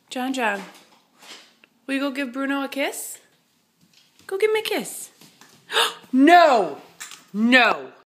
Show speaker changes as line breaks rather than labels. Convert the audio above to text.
John, will you go give Bruno a kiss? Go give him a kiss. No! No!